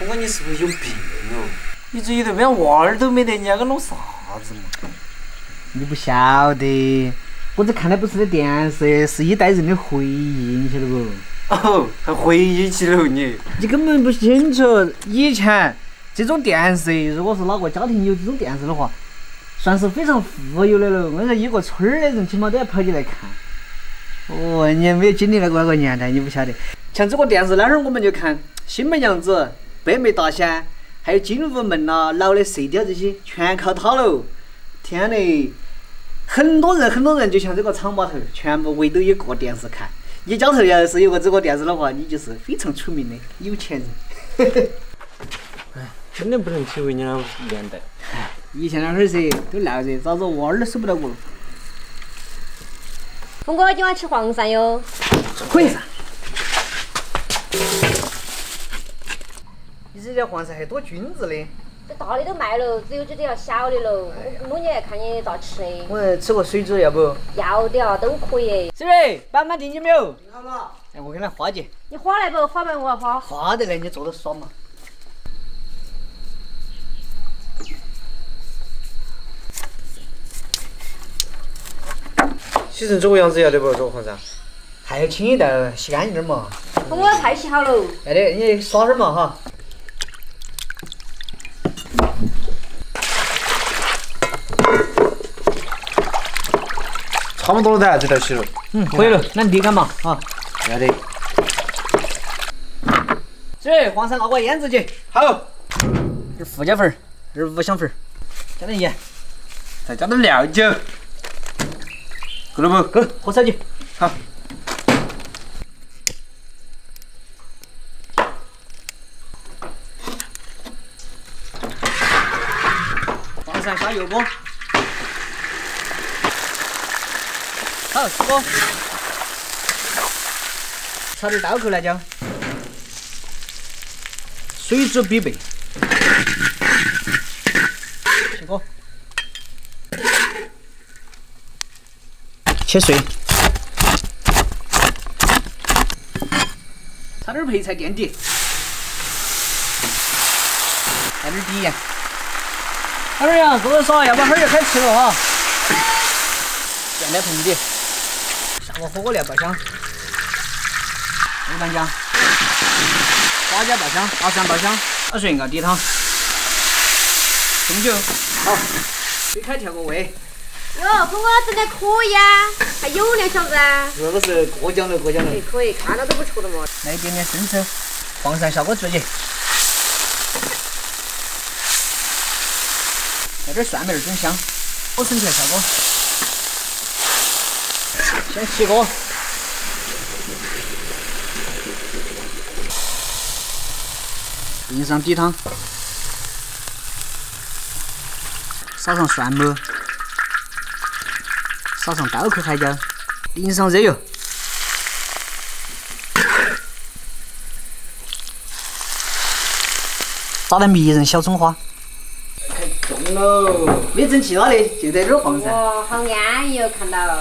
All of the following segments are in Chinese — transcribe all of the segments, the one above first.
哥，你是不是有病哦？你这一对边娃儿都没得，你还个弄啥子嘛？ 你不晓得，我这看的不是的电视，是一代人的回忆，你晓得不？ 哦，还回忆起了你。 你根本不清楚，以前这种电视，如果是哪个家庭有这种电视的话，算是非常富有的了。我说一个村儿的人起码都要跑进来看。哦，你没有经历那个年代，你不晓得。像这个电视那会儿我们就看《新白娘子》《北美大仙》，还有《精武门》呐、《老的射雕》这些，全靠它喽。天嘞，很多人就像这个厂坝头，全部围都一个电视看。你家头要是有个这个电视的话，你就是非常出名的有钱人。 哎，真的不能体会你那年代。 以前那会儿噻，都闹热，咋子娃儿都守不到我了。 峰哥今晚吃黄鳝哟。 可以噻。你这条黄鳝还多菌子的。 这大的都卖了，只有这条小的了。我弄你来看你咋吃的。 我吃个水煮要不？ 要的啊，都可以。 水蕊，板板定金没有？好了。哎，我给他花姐。 你花来不？花不？我要花。 花得来，你坐着耍嘛。 洗成这个样子要得不？这个黄鳝？ 还要清一道，洗干净点嘛。 峰哥菜洗好了。 要得，你耍会儿嘛哈。 差不多了噻，这道洗了。 可以了，那你看嘛啊。 要得。 水，黄鳝拿个腌制去。 好。 这是胡椒粉儿，这是五香粉儿，加点盐， 再加点料酒。够了不？ 够，喝烧酒。 好。 黄鳝下油锅。好，师傅。炒点刀口辣椒。水煮必备。起锅。切碎。炒点配菜垫底。来点底盐。老妹儿呀，坐着耍，要不会儿就开吃了哈。垫点盆底。下个火锅料爆香。豆瓣酱。花椒爆香，大蒜爆香，2水熬低汤。红酒。好。水开调个味。 哟，峰哥整的可以啊，还有2小子啊。 这个是过奖了，过奖了。 可以，看到都不错了嘛。 来一点点生抽，黄鳝下锅煮起。来点蒜苗整香，火升起来下锅。先起锅。淋上底汤，撒上蒜末，撒上刀口海椒，淋上热油，撒点迷人小葱花。开动喽！没整其他的，就这点黄鳝。 哇，好安逸哦，看到。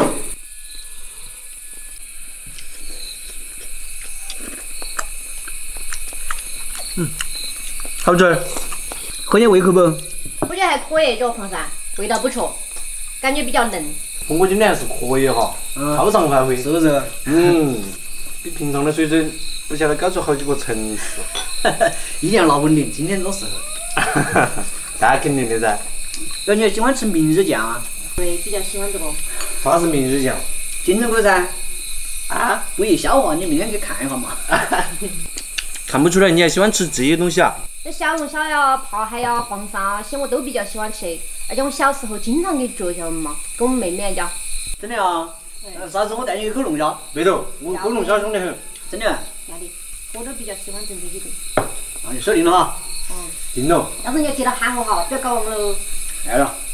好吃，合你胃口不？ 我觉得还可以，这个黄鳝味道不错，感觉比较嫩。 红锅今天还是可以哈，超常发挥。 是不是？ 比平常的水准不晓得高出好几个层次。 一定要拿稳定，今天多适合。 那肯定的噻。 感觉喜欢吃明日酱啊？ 对，比较喜欢这个。 啥是明日酱？ 金针菇噻。啊，不易消化，你明天去看一下嘛。 看不出来你还喜欢吃这些东西啊？ 那小龙虾呀、扒海呀、黄鳝啊，些我都比较喜欢吃，而且我小时候经常给做，晓得嘛，跟我们妹妹家。 真的啊？啥子我带你去口龙虾？ 对头，我狗龙虾凶得很。 真的？ 要的，我都比较喜欢整这几个。 那就锁定了哈。 定了。 到时候你要记得喊我哈，不要搞忘了。 来了。